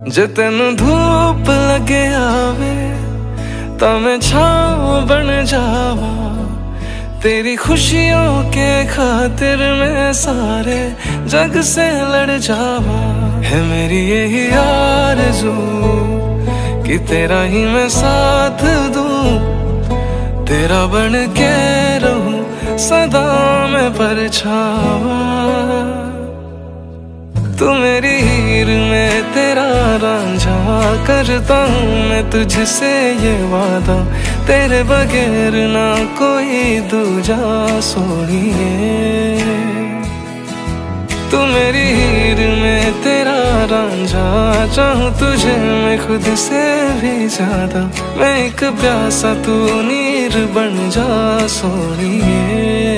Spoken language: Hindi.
जे तेन धूप लगे आवे ता मैं छाँव बन जावा, तेरी खुशियों के खातिर मैं सारे जग से लड़ जावा। है मेरी यही आरज़ू कि तेरा ही मैं साथ दूं, तेरा बन के रहूं सदा मैं परछावा। तू मेरी हीर में तेरा रांझा, करता हूँ मैं तुझसे ये वादा, तेरे बगैर ना कोई दूजा सोनिए। तू मेरी हीर में तेरा रांझा, चाहूँ तुझे मैं खुद से भी ज्यादा, मैं एक प्यासा तू नीर बन जा सोनिए।